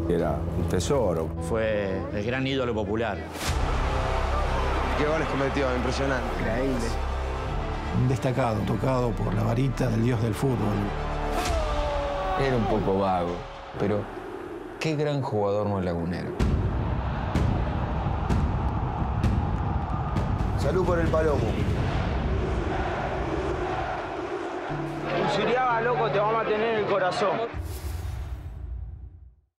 Era un tesoro. Fue el gran ídolo popular. ¿Qué goles cometió? Impresionante. Increíble. Un destacado, tocado por la varita del dios del fútbol. Era un poco vago, pero qué gran jugador no lagunero. Salud por el Palomo. Usuriaga, loco, te vamos a tener en el corazón.